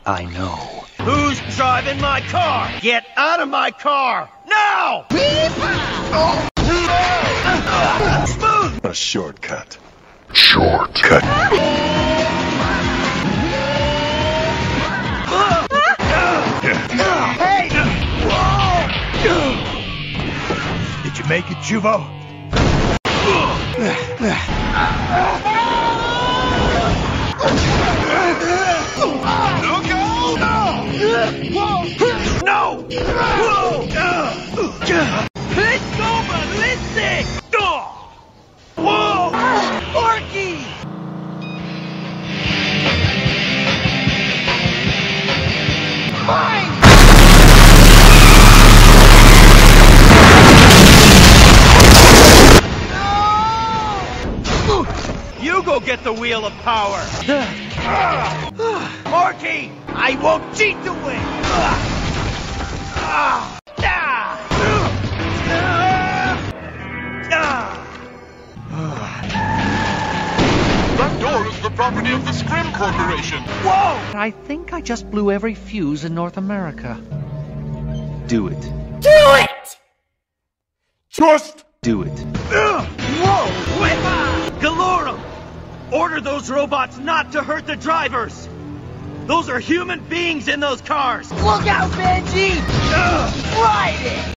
I know. Who's driving my car? Get out of my car! Now! Smooth! A shortcut. Shortcut. Hey! Did you make it, Juvo? No! Let's go, ballistic! Whoa! Porky! Mine! No! You go get the wheel of power! Porky! I won't cheat to win! That door is the property of the Scrim Corporation. Whoa! I think I just blew every fuse in North America. Do it. Do it! Just Do it. Whoa! Woah! Galorum! Order those robots not to hurt the drivers! Those are human beings in those cars! Look out, Benji! Ride it!